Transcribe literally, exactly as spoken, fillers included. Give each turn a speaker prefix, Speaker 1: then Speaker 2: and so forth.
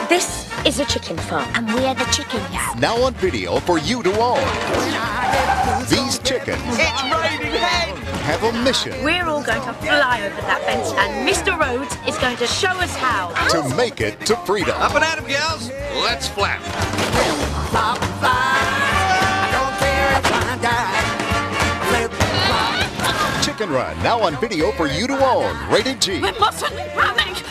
Speaker 1: This is a chicken farm.
Speaker 2: And we're the chickens.
Speaker 3: Now on video for you to own. These chickens
Speaker 4: It's raining hen!
Speaker 3: have a mission
Speaker 1: We're all going to fly over that fence, and Mister Rhodes is going to show us how.
Speaker 3: to make it to freedom.
Speaker 4: Up and at 'em, gals. Let's flap.
Speaker 3: Chicken Run, now on video for you to own. Rated G.
Speaker 1: We mustn't panic.